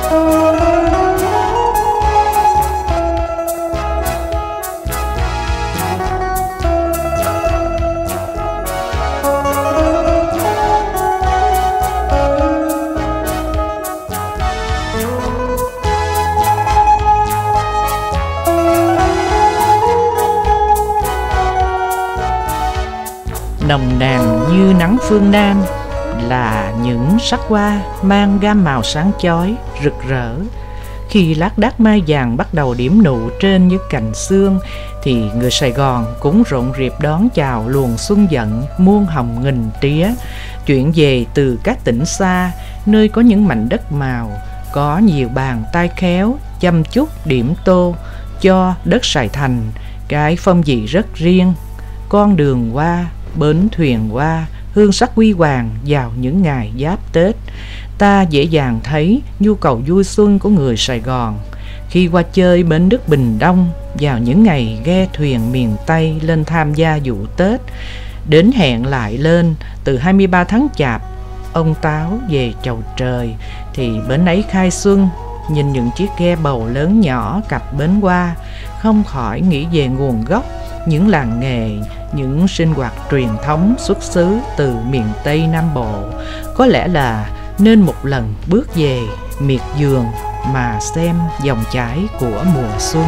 Nồng nàn như nắng phương Nam là những sắc hoa mang gam màu sáng chói, rực rỡ. Khi lác đác mai vàng bắt đầu điểm nụ trên những cành xương, thì người Sài Gòn cũng rộn rịp đón chào luồng xuân vận muôn hồng nghìn tía, chuyển về từ các tỉnh xa, nơi có những mảnh đất màu, có nhiều bàn tay khéo chăm chút điểm tô cho đất Sài Thành cái phong vị rất riêng. Con đường hoa, bến thuyền hoa, hương sắc huy hoàng vào những ngày giáp Tết, ta dễ dàng thấy nhu cầu vui xuân của người Sài Gòn khi qua chơi bến nước Bình Đông vào những ngày ghe thuyền miền Tây lên tham gia vụ Tết. Đến hẹn lại lên từ 23 tháng Chạp, ông Táo về chầu trời thì bến ấy khai xuân. Nhìn những chiếc ghe bầu lớn nhỏ cặp bến hoa, không khỏi nghĩ về nguồn gốc những làng nghề, những sinh hoạt truyền thống xuất xứ từ miền Tây Nam Bộ. Có lẽ là nên một lần bước về miệt vườn mà xem dòng chảy của mùa xuân.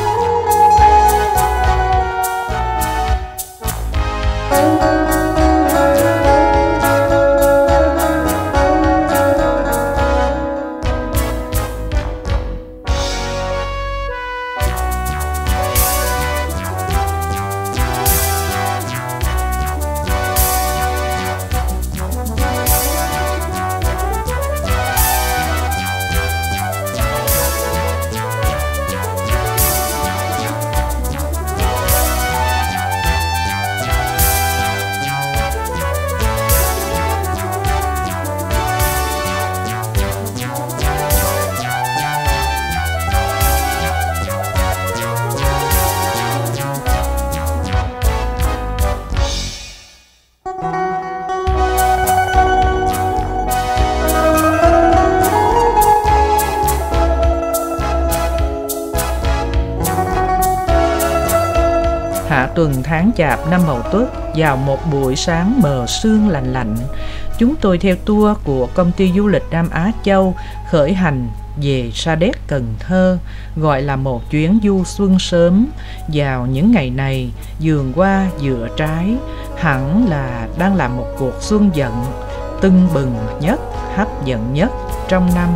Hạ tuần tháng Chạp năm Mậu Tuất, vào một buổi sáng mờ sương lạnh lạnh, chúng tôi theo tour của công ty du lịch Nam Á Châu khởi hành về Sa Đéc, Cần Thơ, gọi là một chuyến du xuân sớm. Vào những ngày này, vườn hoa dựa trái hẳn là đang là một cuộc xuân vận tưng bừng nhất, hấp dẫn nhất trong năm.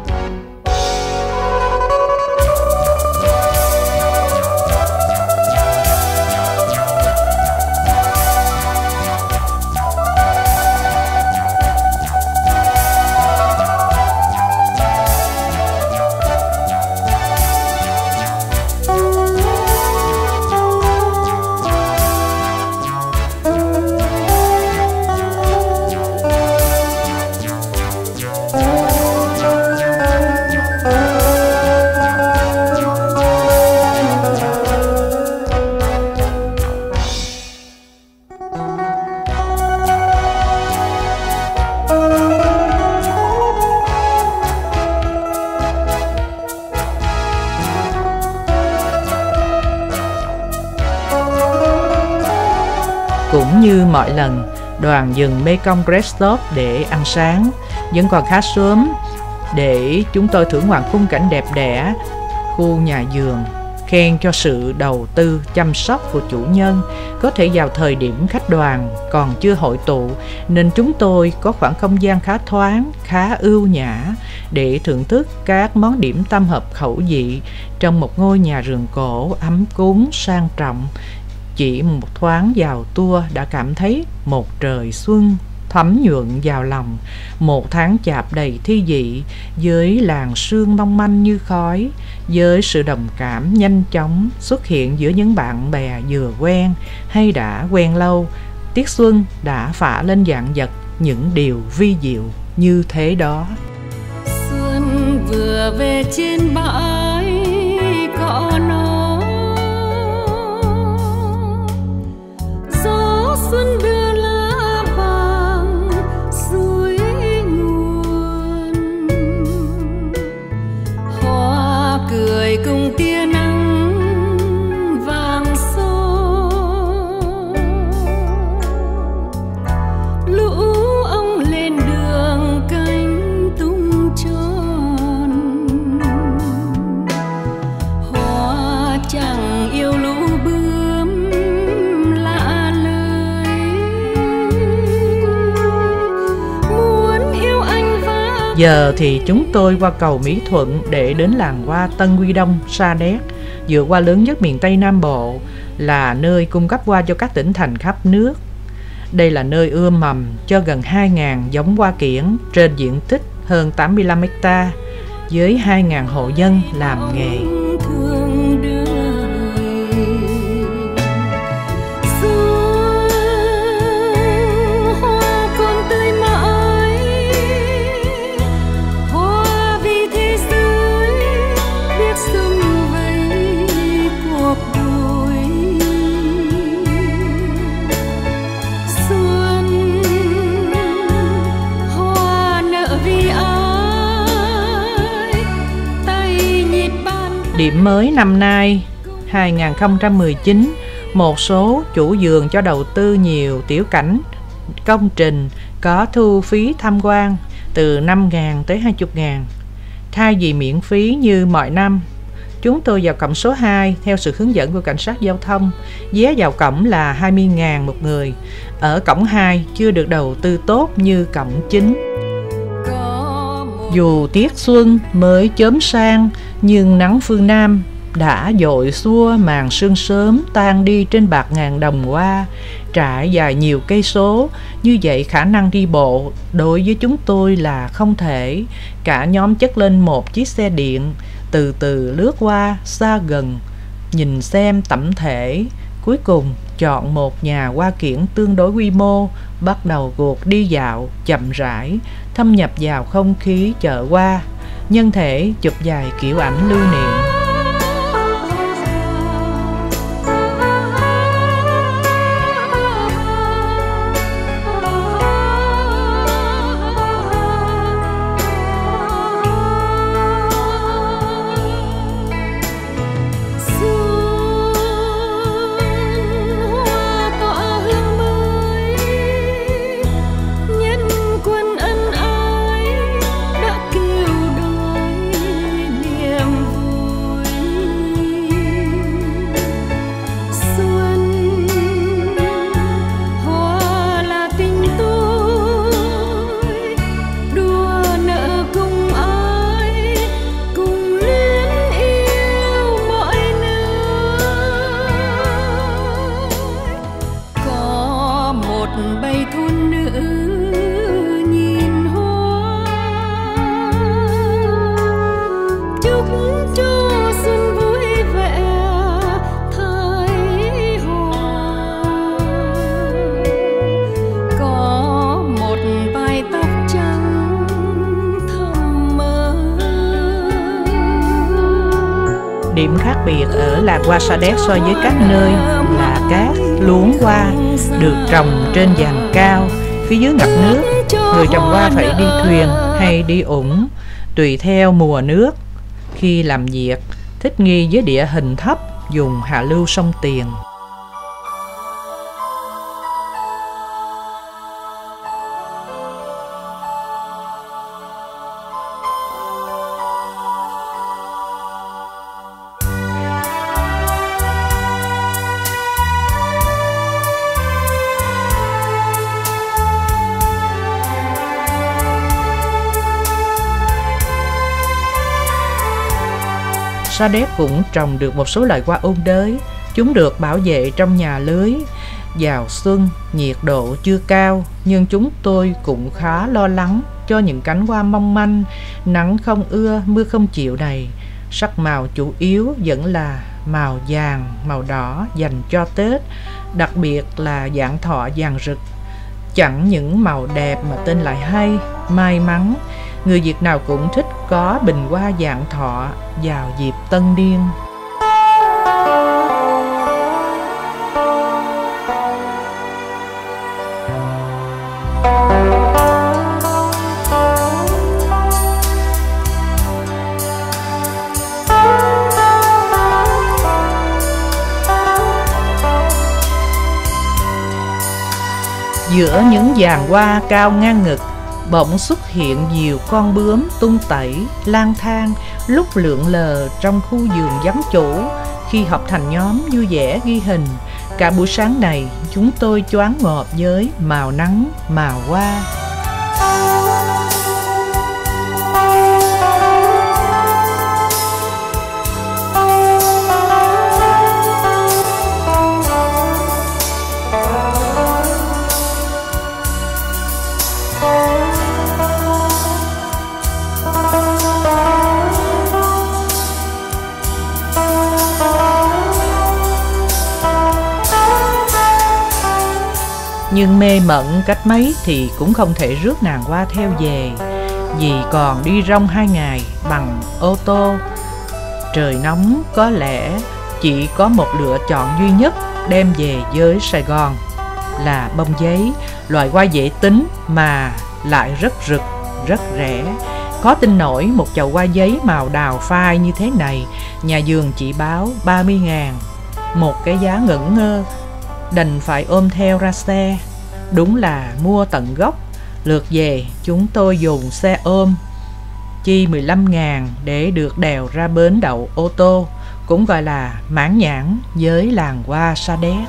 Cũng như mọi lần, đoàn dừng Mekong Rest Stop để ăn sáng. Vẫn còn khá sớm để chúng tôi thưởng ngoạn khung cảnh đẹp đẽ khu nhà vườn, khen cho sự đầu tư chăm sóc của chủ nhân. Có thể vào thời điểm khách đoàn còn chưa hội tụ, nên chúng tôi có khoảng không gian khá thoáng, khá ưu nhã để thưởng thức các món điểm tâm hợp khẩu vị trong một ngôi nhà vườn cổ ấm cúng sang trọng. Chỉ một thoáng vào tour đã cảm thấy một trời xuân thấm nhuận vào lòng. Một tháng Chạp đầy thi vị, với làn sương mong manh như khói, với sự đồng cảm nhanh chóng xuất hiện giữa những bạn bè vừa quen hay đã quen lâu. Tiết xuân đã phả lên vạn vật những điều vi diệu như thế đó. Xuân vừa về trên bãi cỏ non, xuân đưa lá vàng suối nguồn, trời cùng tia nắng vàng son, lũ ong lên đường cánh tung tròn, hoa chẳng yêu lũ bướm lạ lời, muốn yêu anh và Giờ thì chúng tôi qua cầu Mỹ Thuận để đến làng hoa Tân Quy Đông, Sa Đéc, vựa hoa lớn nhất miền Tây Nam Bộ, là nơi cung cấp hoa cho các tỉnh thành khắp nước. Đây là nơi ươm mầm cho gần 2.000 giống hoa kiểng trên diện tích hơn 85 ha, với 2.000 hộ dân làm nghề. thương đời. Xuân hoa còn tươi mãi, hoa vì thế giới biết sum vầy cuộc đời. Xuân hoa nợ vì ai, tay nhịp bàn. Điểm mới năm nay 2019, một số chủ vườn cho đầu tư nhiều tiểu cảnh công trình có thu phí tham quan từ 5.000 tới 20.000, thay vì miễn phí như mọi năm. Chúng tôi vào cổng số 2 theo sự hướng dẫn của cảnh sát giao thông. Vé vào cổng là 20.000 một người. Ở cổng 2 chưa được đầu tư tốt như cổng chính. Có một Dù tiết xuân mới chớm sang, nhưng nắng phương Nam đã dội xua màn sương sớm tan đi trên bạt ngàn đồng hoa trải dài nhiều cây số. Như vậy khả năng đi bộ đối với chúng tôi là không thể. Cả nhóm chất lên một chiếc xe điện, từ từ lướt qua xa gần, nhìn xem tổng thể. Cuối cùng chọn một nhà hoa kiểng tương đối quy mô, bắt đầu cuộc đi dạo chậm rãi, thâm nhập vào không khí chợ hoa, nhân thể chụp vài kiểu ảnh lưu niệm. bầy thôn nữ nhìn hoa, chúc cho xuân vui vẻ thái hòa. Có một vài tóc trắng thầm mơ. Điểm khác biệt ở làng hoa Sa Đéc so với các nơi là các luống hoa được trồng trên giàn cao, phía dưới ngập nước. Người trồng hoa phải đi thuyền hay đi ủng tùy theo mùa nước. Khi làm việc thích nghi với địa hình thấp, dùng hạ lưu sông Tiền. Sa Đéc cũng trồng được một số loại hoa ôn đới. Chúng được bảo vệ trong nhà lưới. Vào xuân, nhiệt độ chưa cao, nhưng chúng tôi cũng khá lo lắng cho những cánh hoa mong manh, nắng không ưa, mưa không chịu này. Sắc màu chủ yếu vẫn là màu vàng, màu đỏ dành cho Tết, đặc biệt là vạn thọ vàng rực. Chẳng những màu đẹp mà tên lại hay, may mắn. Người Việt nào cũng thích có bình hoa vạn thọ vào dịp Tân Niên. Giữa những giàn hoa cao ngang ngực, bỗng xuất hiện nhiều con bướm tung tẩy, lang thang, lúc lượn lờ trong khu vườn vắng chủ. Khi họp thành nhóm vui vẻ ghi hình, cả buổi sáng này chúng tôi choáng ngợp với màu nắng, màu hoa. Nhưng mê mẩn cách mấy thì cũng không thể rước nàng hoa theo về, vì còn đi rong 2 ngày bằng ô tô. Trời nóng, có lẽ chỉ có một lựa chọn duy nhất đem về với Sài Gòn là bông giấy, loại hoa dễ tính mà lại rất rực, rất rẻ. Có tin nổi một chậu hoa giấy màu đào phai như thế này, nhà vườn chỉ báo 30.000, một cái giá ngẩn ngơ. Đành phải ôm theo ra xe. Đúng là mua tận gốc. Lượt về chúng tôi dùng xe ôm, chi 15.000 để được đèo ra bến đậu ô tô, cũng gọi là mãn nhãn với làng hoa Sa Đéc.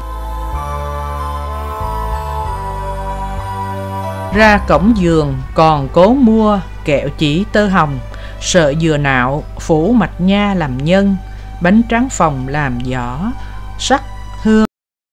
Ra cổng vườn còn cố mua kẹo chỉ tơ hồng, sợi dừa nạo phủ mạch nha làm nhân, bánh tráng phồng làm giỏ, sắc hương.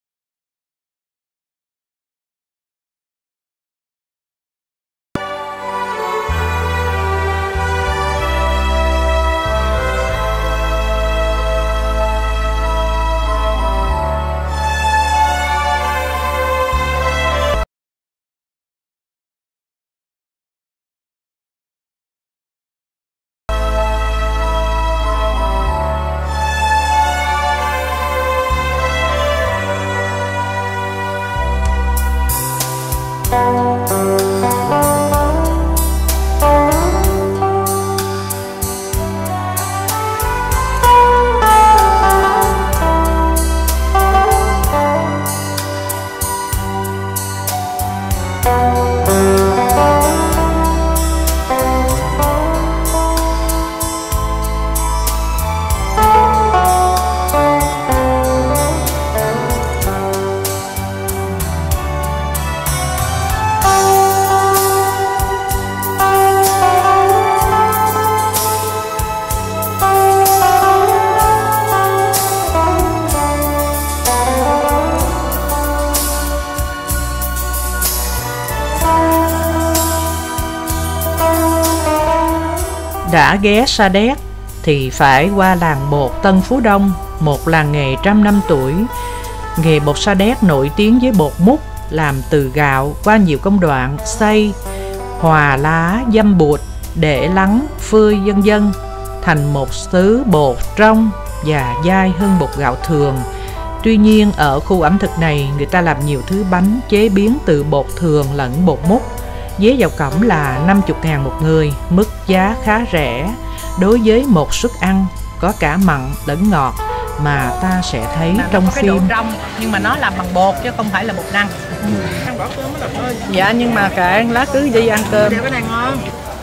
Đã ghé Sa Đéc thì phải qua làng bột Tân Phú Đông, một làng nghề 100 năm tuổi. Nghề bột Sa Đéc nổi tiếng với bột múc làm từ gạo qua nhiều công đoạn xay, hòa lá, dăm bụt, để lắng, phơi vân vân thành một xứ bột trong và dai hơn bột gạo thường. Tuy nhiên ở khu ẩm thực này người ta làm nhiều thứ bánh chế biến từ bột thường lẫn bột múc. Vé vào cổng là 50.000 một người, mức giá khá rẻ đối với một suất ăn có cả mặn lẫn ngọt mà ta sẽ thấy trong phim. Trong, nhưng mà nó làm bằng bột chứ không phải là bột năng. Ăn bỏ cơm mới là thôi. Dạ nhưng mà kệ, lát cứ đi ăn cơm. Cái này ngon.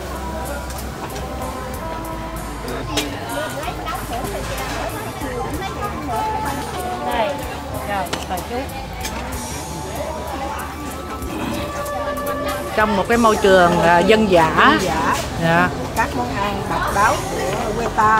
Đây, rồi, mời chú. Trong một cái môi trường dân dã, dạ. Các món ăn độc đáo của quê ta.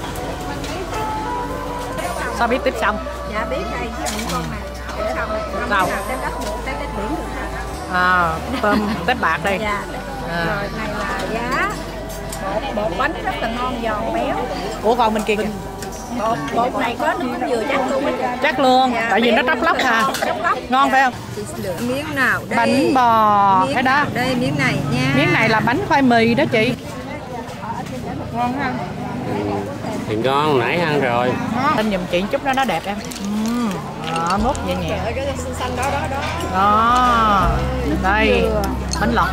Sao biết tiếp xong? Dạ biết đây, những con này để xong đâu? Tép đất một tép đất biển được. Tôm tép bạc đây. Dạ. Rồi này là giá bột bánh rất là ngon giòn béo. Ủa còn bên kia kìa. Bột này có nước dừa chắc luôn. Chắc luôn, dạ, tại vì nó tróc lóc à. Ngon phải không? Lựa miếng nào đây? Bánh bò miếng cái đó. Đây miếng này nha. Miếng này là bánh khoai mì đó chị. Ngon ha. Thì ngon, nãy ăn rồi. Anh giùm chị chút đó nó đẹp em. Đó, múc vậy nhẹ. Cái xanh đó đó đó. Đó. Đây, bánh lọc.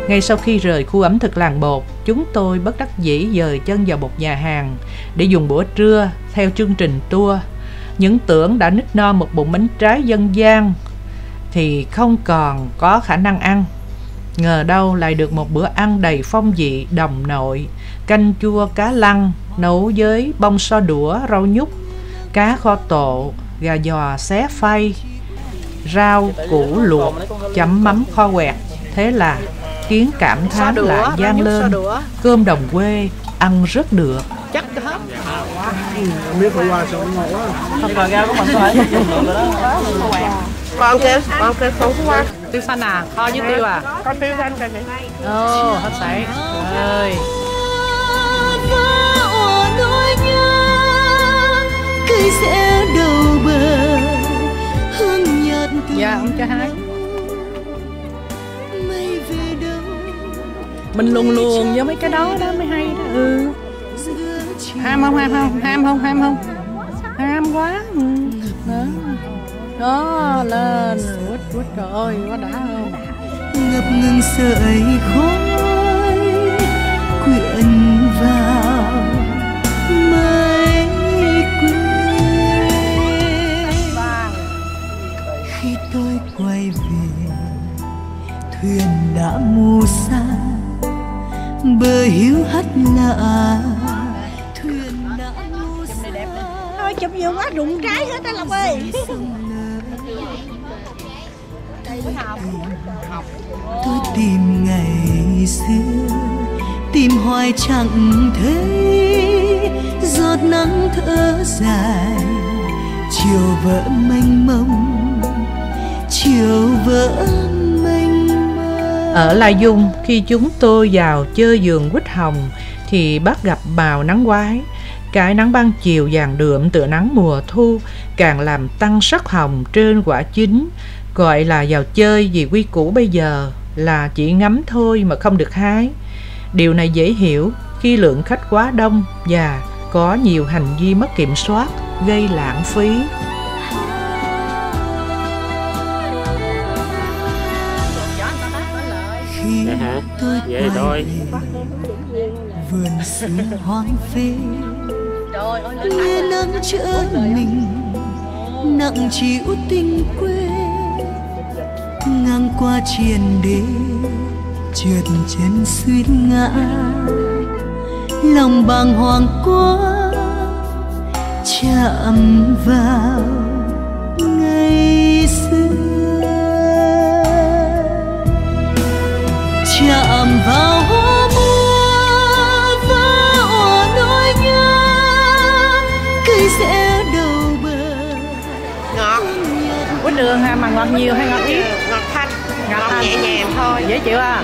Ngay sau khi rời khu ẩm thực làng bột, chúng tôi bất đắc dĩ dời chân vào một nhà hàng để dùng bữa trưa theo chương trình tour. Những tưởng đã nít no một bụng bánh trái dân gian thì không còn có khả năng ăn. Ngờ đâu lại được một bữa ăn đầy phong vị đồng nội, canh chua cá lăng nấu với bông so đũa, rau nhút, cá kho tộ, gà giò xé phay, rau củ luộc chấm mắm kho quẹt. Thế là khiến cảm thán lại vang lên. Cơm đồng quê ăn rất được. Chắc hết. Không biết hôm qua sao nó ngon quá. Không rồi rau của mình có thể dùng được rồi đó. Con kêu không có qua. Tiêu xanh à, kho với tiêu à? Con tiêu xanh kìa chị. Ồ, hết sảy. Ơi. Cây sẽ đầu bờ hương nhạt. Dạ, ông cho hai. Mây về đâu Mình luồn với mấy cái đó mới hay đó. Ừ. Ham không? Ham quá. Đó, lên. Quýt trời ơi, quá đã không? ngập ngừng sợi khói quyện vào mây quê. Khi tôi quay về, thuyền đã mù xa, bờ hiu hắt lạ. Thuyền đã mù xa. Thôi chụp nhiều quá rụng trái hết á Lộc ơi. Tôi tìm ngày xưa, tìm hoài chẳng thấy giọt nắng thở dài. Chiều vỡ mênh mông, chiều vỡ mênh mông. Ở Lai Dung, khi chúng tôi vào chơi vườn quýt hồng thì bắt gặp màu nắng quái. Cái nắng ban chiều vàng đượm tựa nắng mùa thu càng làm tăng sắc hồng trên quả chín. Gọi là vào chơi vì quy củ bây giờ là chỉ ngắm thôi mà không được hái. Điều này dễ hiểu khi lượng khách quá đông và có nhiều hành vi mất kiểm soát, gây lãng phí. Khi tôi Vậy thôi. vườn xưa hoang phế, nghe nắng chở mình nặng chịu tình quê. Ngang qua triền đê trượt chân suýt ngã, lòng bàng hoàng quá chạm vào ngày xưa, chạm vào hoa mưa và òa nỗi nhớ. Cây sẽ đầu bờ Ngọt. Quýt đường ha, mà ngọt nhiều hay ngọt ít? Ngọt thanh. Ngọt nhẹ nhàng thôi. Dễ chịu à?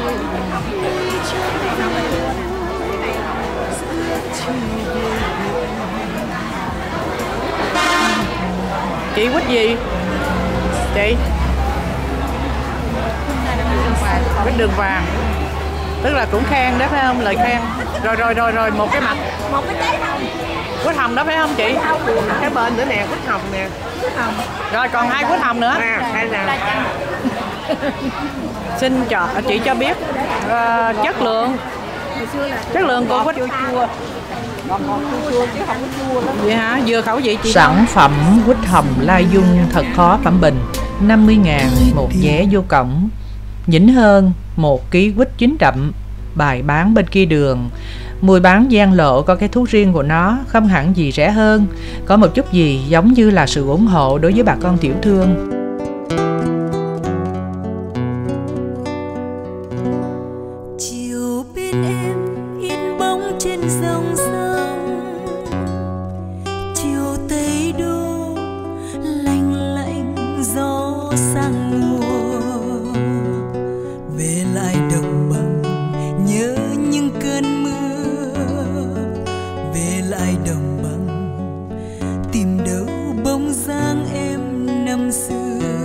Chị quýt gì? Chị? Quýt đường vàng. Tức là cũng khen đó phải không? Lời khen. Rồi, một cái mặt. Một cái trái hồng. Quýt hồng đó phải không chị? Cái bên nữa nè, quýt hồng nè. Quýt hồng. Rồi còn 2 quýt hồng nữa. Đây nè. Xin chị cho biết chất lượng của quýt chua. Vậy hả? Vừa khẩu vị chị. Sản phẩm quýt hồng Lai Dung thật khó phẩm bình. 50.000 một vé vô cổng. Nhỉnh hơn 1 ký quýt chín đậm, bày bán bên kia đường. Mùi bán gian lộ có cái thú riêng của nó, không hẳn gì rẻ hơn. Có một chút gì giống như là sự ủng hộ đối với bà con tiểu thương. chiều bên em in bóng trên dòng sông. Chiều Tây Đô lạnh lạnh gió sang mùa. Về lại đồng bằng nhớ những cơn mưa. Về lại đồng bằng tìm đâu bóng dáng em năm xưa.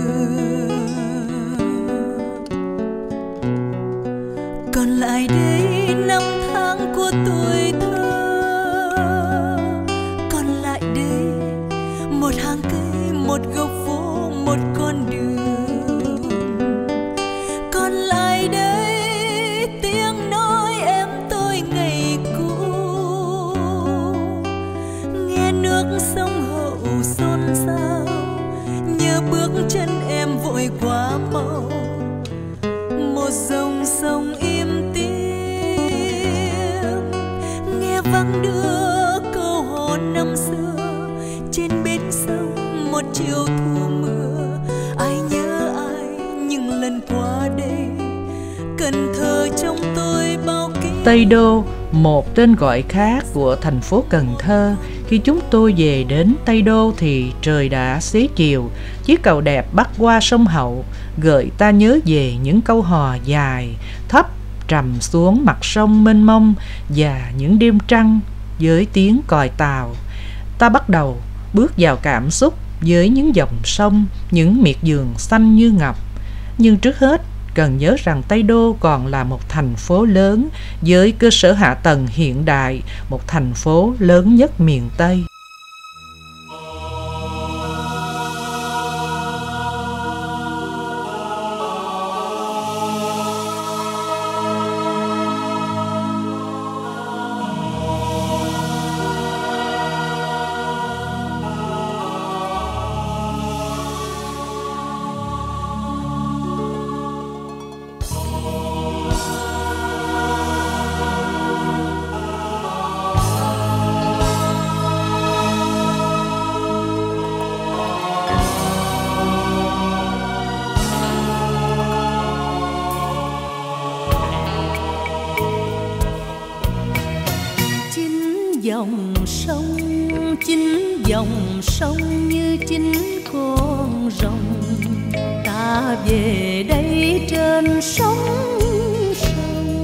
Còn lại đây năm tháng của tuổi thơ. Còn lại đây một hàng cây, một góc phố, một con đường. Còn lại đây trôi qua mau, một dòng sông im tiếng, nghe vang đưa câu hò năm xưa trên bến sông. Một chiều thu mưa, ai nhớ ai những lần qua đây, Cần Thơ trong tôi bao ký. Tây Đô, một tên gọi khác của thành phố Cần Thơ. Khi chúng tôi về đến Tây Đô thì trời đã xế chiều. Chiếc cầu đẹp bắc qua sông Hậu gợi ta nhớ về những câu hò dài, thấp, trầm xuống mặt sông mênh mông và những đêm trăng với tiếng còi tàu. Ta bắt đầu bước vào cảm xúc với những dòng sông, những miệt vườn xanh như ngọc. Nhưng trước hết, cần nhớ rằng Tây Đô còn là một thành phố lớn với cơ sở hạ tầng hiện đại, một thành phố lớn nhất miền Tây. Chính dòng sông như chính con rồng, ta về đây trên sông sông.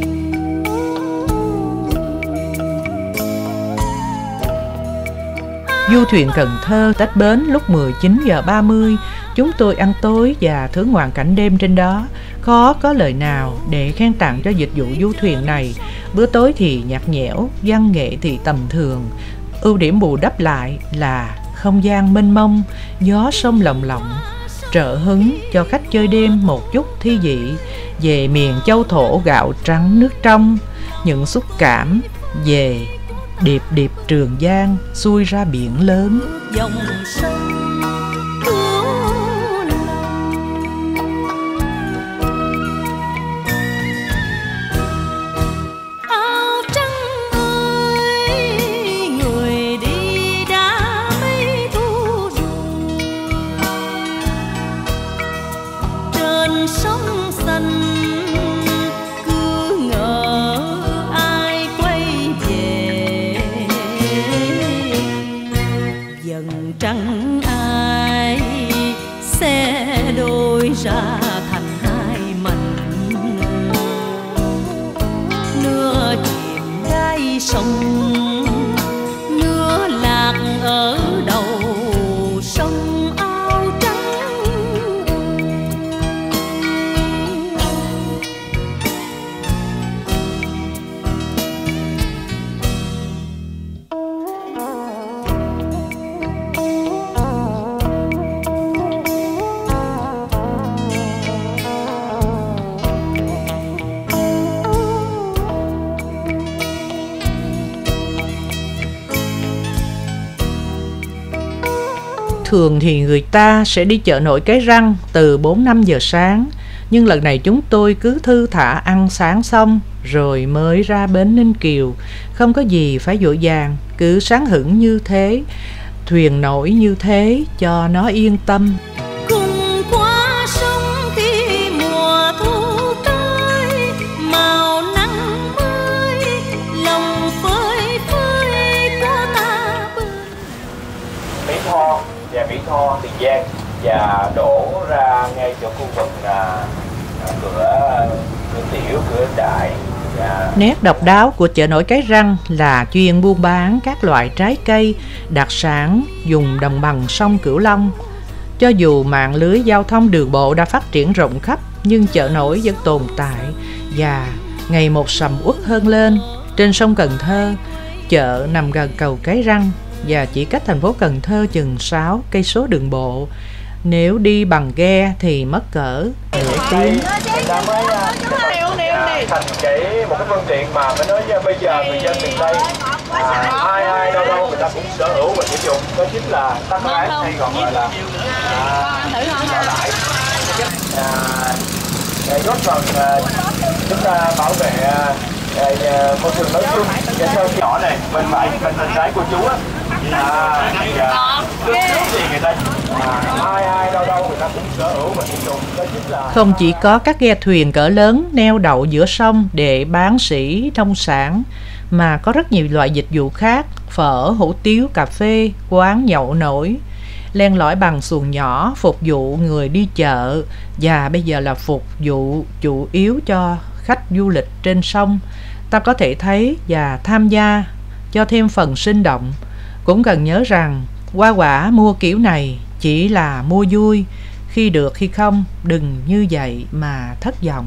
Du thuyền Cần Thơ tách bến lúc 19:30. Chúng tôi ăn tối và thưởng ngoạn cảnh đêm trên đó. Khó có lời nào để khen tặng cho dịch vụ du thuyền này. Bữa tối thì nhạt nhẽo, văn nghệ thì tầm thường. Ưu điểm bù đắp lại là không gian mênh mông, gió sông lồng lộng, trợ hứng cho khách chơi đêm một chút thi vị về miền châu thổ gạo trắng nước trong, những xúc cảm về điệp điệp Trường Giang xuôi ra biển lớn. Dòng sông sông xanh cứ ngỡ ai quay về, dần trăng ai sẽ đôi ra thành hai mảnh, nửa chìm đáy sông, nửa lạc ở đầu sông. Thường thì người ta sẽ đi chợ nổi Cái Răng từ 4-5 giờ sáng. Nhưng lần này chúng tôi cứ thư thả ăn sáng xong rồi mới ra bến Ninh Kiều. Không có gì phải vội vàng, cứ sáng hửng như thế, thuyền nổi như thế cho nó yên tâm. Cùng qua sông khi mùa thu tới, màu nắng mới lòng phơi phới của ta bơi. Mỹ Tho và Mỹ Tho Tiền Giang và đổ ra ngay chỗ khu vực cửa tiểu, cửa đại. Nét độc đáo của chợ nổi Cái Răng là chuyên buôn bán các loại trái cây, đặc sản vùng đồng bằng sông Cửu Long. Cho dù mạng lưới giao thông đường bộ đã phát triển rộng khắp, nhưng chợ nổi vẫn tồn tại và ngày một sầm uất hơn lên. Trên sông Cần Thơ, chợ nằm gần cầu Cái Răng và chỉ cách thành phố Cần Thơ chừng 6 cây số đường bộ. Nếu đi bằng ghe thì mất cỡ nửa tiếng. Thành một cái phương tiện mà phải nói bây giờ người dân miền Tây ai đâu người ta cũng sở hữu và sử dụng, đó chính là taxi hay còn gọi là góp phần chúng ta bảo vệ môi trường nói chung. Và theo nhỏ này bên phải bên trái của chú á, trước thì người ta ai đâu người ta cũng sở hữu và sử dụng. Đó chính là Không chỉ có các ghe thuyền cỡ lớn neo đậu giữa sông để bán sỉ nông sản, mà có rất nhiều loại dịch vụ khác: phở, hủ tiếu, cà phê, quán nhậu nổi, len lỏi bằng xuồng nhỏ phục vụ người đi chợ, và bây giờ là phục vụ chủ yếu cho khách du lịch trên sông. Ta có thể thấy và tham gia cho thêm phần sinh động. Cũng cần nhớ rằng hoa quả mua kiểu này chỉ là mua vui, khi được khi không đừng như vậy mà thất vọng.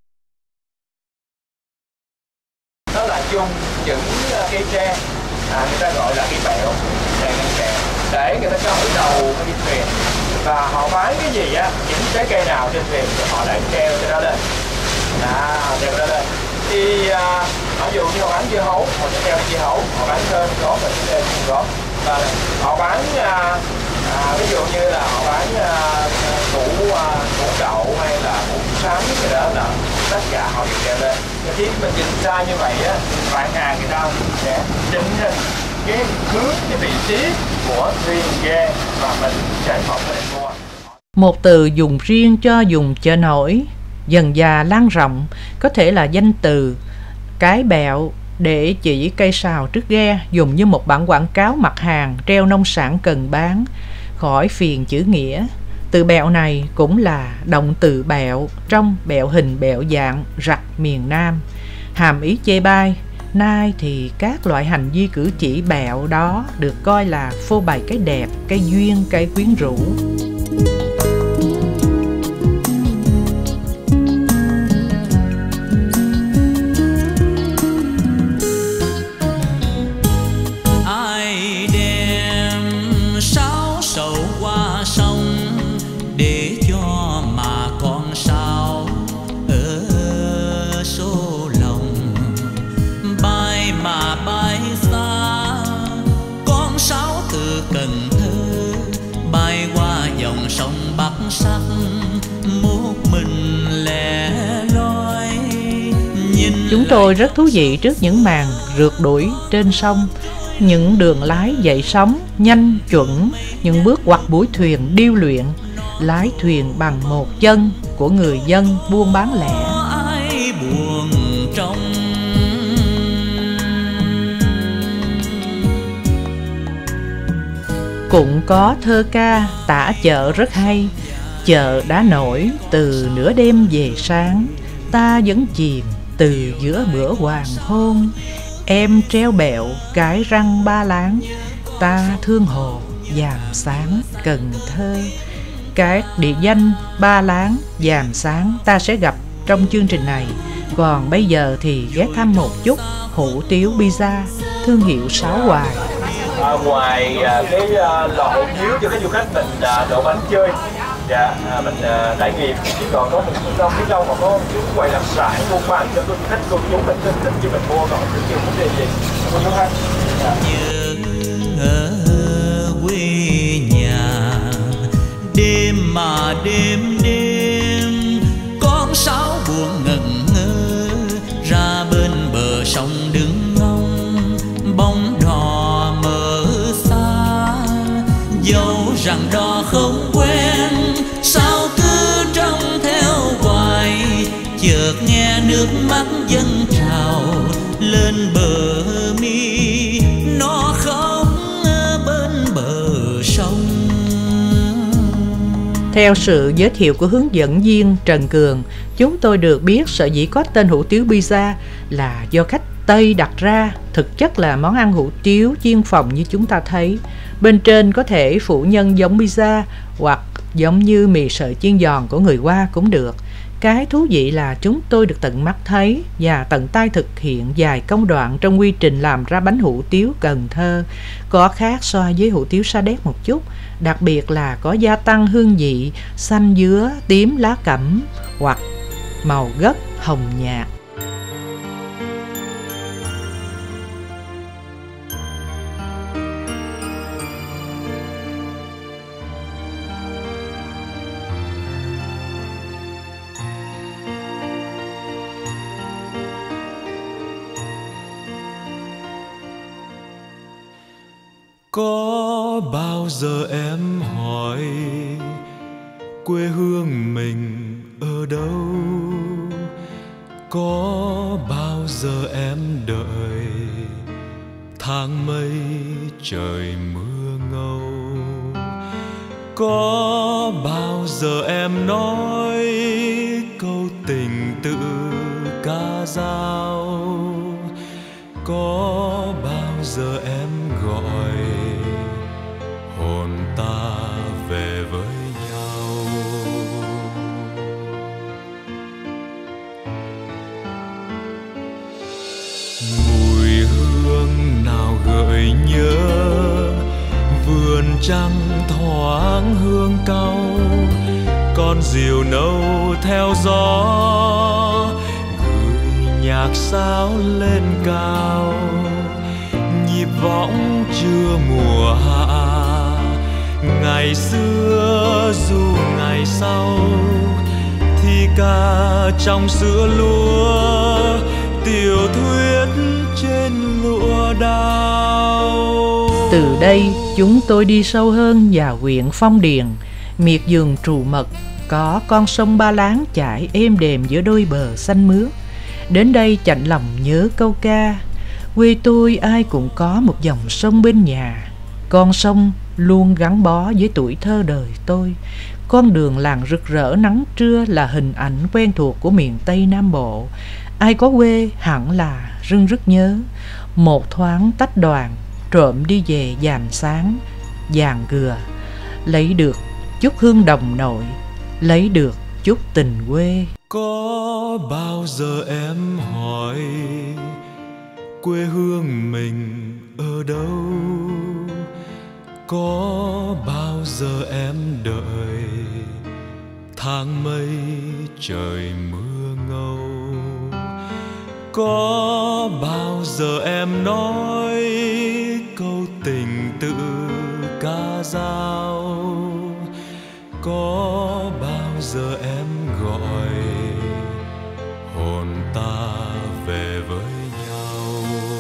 đó là dùng những cây tre, người ta gọi là cây bẹo, để người ta cho ở đầu cái thuyền, và họ bán cái gì á, những trái cây nào trên thuyền thì họ lại treo cho nó lên, treo nó lên. Thì ví dụ như họ bán dưa hấu, họ sẽ treo dưa hấu, họ bán thơm góp và treo góp, và họ bán ví dụ như là họ bán củ đậu hay là củ sắn, cái đó là tất cả họ đều treo lên. Và khi mình nhìn xa như vậy á, bạn hàng người ta sẽ định hình cái hướng, cái vị trí của thuyền ghe và mình sản phẩm mình mua. Một từ dùng riêng cho vùng chợ nổi dần dà lan rộng có thể là danh từ cái bẹo, để chỉ cây sào trước ghe, dùng như một bản quảng cáo mặt hàng treo nông sản cần bán, khỏi phiền chữ nghĩa. Từ bẹo này cũng là động từ bẹo trong bẹo hình bẹo dạng rặt miền Nam, hàm ý chê bai. Nay thì các loại hành vi cử chỉ bẹo đó được coi là phô bày cái đẹp, cái duyên, cái quyến rũ. Ai đem sáo sầu qua sông để cho mà con sao ở số lòng, bay mà bay xa, con sáo từ Cần Thơ bay qua dòng sông Bắc Sắc, một mình lẻ loi. Chúng tôi rất thú vị trước những màn rượt đuổi trên sông, những đường lái dậy sóng nhanh chuẩn, những bước quặt mũi thuyền điêu luyện, lái thuyền bằng một chân của người dân buôn bán lẻ. Ai buồn trong Cũng có thơ ca tả chợ rất hay. Chợ đã nổi từ nửa đêm về sáng, ta vẫn chìm từ giữa bữa hoàng hôn. Em treo bẹo cái răng ba láng, ta thương hồ vàm sáng Cần Thơ. Các địa danh ba láng, vàm sáng ta sẽ gặp trong chương trình này. Còn bây giờ thì ghé thăm một chút hủ tiếu pizza, thương hiệu Sáu Hoài. Ngoài cái lò hủ tiếu cho các du khách mình đổ bánh chơi, mình trải nghiệm, chỉ còn có một trong phía trong mà có chú quầy đặc sản buôn bán cho du khách cô chú mình thích cho mình mua, còn chưa chưa vấn đề gì cô chú ha. ở quê nhà, đêm mà đêm con sáo buồn ngẩn ngơ ra bên bờ sông đứng ngóng bóng đò mờ xa. Dẫu rằng đò không quen sao cứ trông theo hoài, chợt nghe nước mắt dâng trào lên bờ mi, nó khóc bên bờ sông. Theo sự giới thiệu của hướng dẫn viên Trần Cường, chúng tôi được biết sở dĩ có tên hủ tiếu pizza là do khách Tây đặt ra. Thực chất là món ăn hủ tiếu chiên phồng như chúng ta thấy. Bên trên có thể phủ nhân giống pizza hoặc giống như mì sợi chiên giòn của người Hoa cũng được. Cái thú vị là chúng tôi được tận mắt thấy và tận tay thực hiện vài công đoạn trong quy trình làm ra bánh hủ tiếu Cần Thơ. Có khác so với hủ tiếu Sa Đéc một chút, đặc biệt là có gia tăng hương vị xanh dứa, tím lá cẩm hoặc màu gấc hồng nhạt. Có bao giờ em hỏi quê hương mình ở đâu? Có bao giờ em đợi tháng mây trời mưa ngâu? Có bao giờ em nói câu tình tự ca dao? Có bao giờ em gọi hồn ta về với nhau? Mùi hương nào gợi nhớ vườn trăng thoáng hương cau, con diều nâu theo gió gửi nhạc sáo lên cao. Nhịp võng chưa mùa hạ, ngày xưa dù ngày sau, thi ca trong sữa lúa, tiểu thuyết trên lụa đào. Từ đây chúng tôi đi sâu hơn vào huyện Phong Điền, miệt vườn trù mật, có con sông Ba Láng chảy êm đềm giữa đôi bờ xanh mướt. Đến đây chạnh lòng nhớ câu ca: quê tôi ai cũng có một dòng sông bên nhà. Con sông luôn gắn bó với tuổi thơ đời tôi. Con đường làng rực rỡ nắng trưa là hình ảnh quen thuộc của miền Tây Nam Bộ. Ai có quê hẳn là rưng rức nhớ. Một thoáng tách đoàn, trộm đi về dàn sáng, dàn gừa, lấy được chút hương đồng nội, lấy được chút tình quê. Có bao giờ em hỏi quê hương mình ở đâu? Có bao giờ em đợi tháng mây trời mưa ngâu? Có bao giờ em nói câu tình tự ca dao? Có bao giờ em gọi hồn ta về với nhau?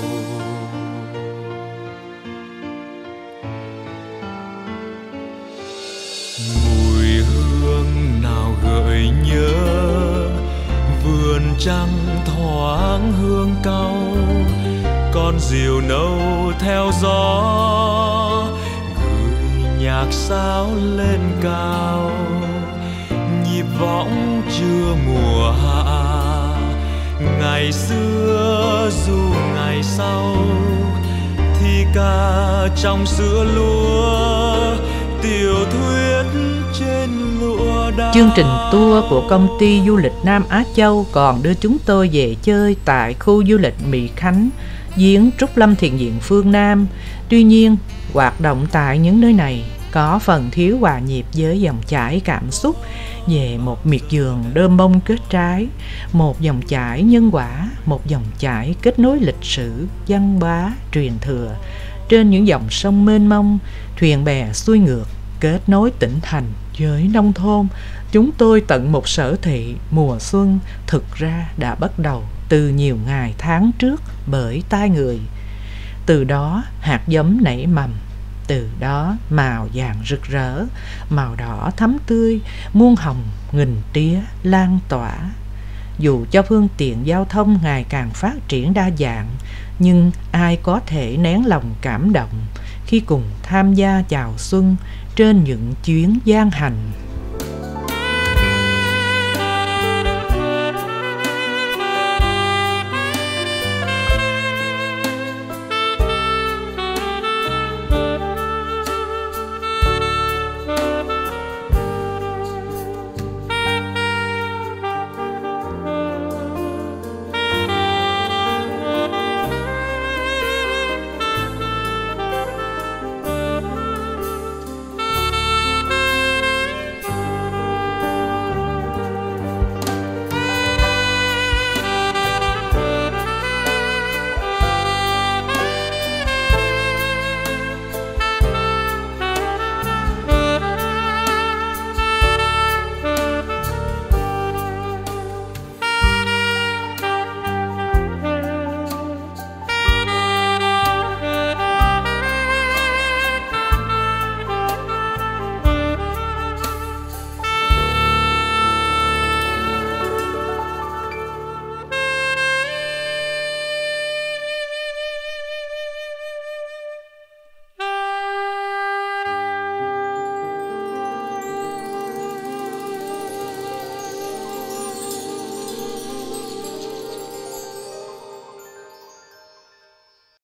Mùi hương nào gợi nhớ vườn trăng thoáng hương cau, con diều nâu theo gió gửi nhạc sáo lên cao. Nhịp võng chưa mùa hạ, ngày xưa dù ngày sau, thi ca trong sữa lúa, tiểu thuyết trên lụa đào. Chương trình tour của công ty du lịch Nam Á Châu còn đưa chúng tôi về chơi tại khu du lịch Mỹ Khánh, giếng Trúc Lâm Thiền Viện phương Nam. Tuy nhiên, hoạt động tại những nơi này có phần thiếu hòa nhịp với dòng chảy cảm xúc về một miệt vườn đơm bông kết trái, một dòng chảy nhân quả, một dòng chảy kết nối lịch sử, văn bá, truyền thừa. Trên những dòng sông mênh mông, thuyền bè xuôi ngược, kết nối tỉnh thành với nông thôn. Chúng tôi tận một sở thị mùa xuân thực ra đã bắt đầu từ nhiều ngày tháng trước bởi tay người. Từ đó hạt giống nảy mầm, từ đó màu vàng rực rỡ, màu đỏ thắm tươi, muôn hồng nghìn tía lan tỏa. Dù cho phương tiện giao thông ngày càng phát triển đa dạng, nhưng ai có thể nén lòng cảm động khi cùng tham gia chào xuân trên những chuyến gian hành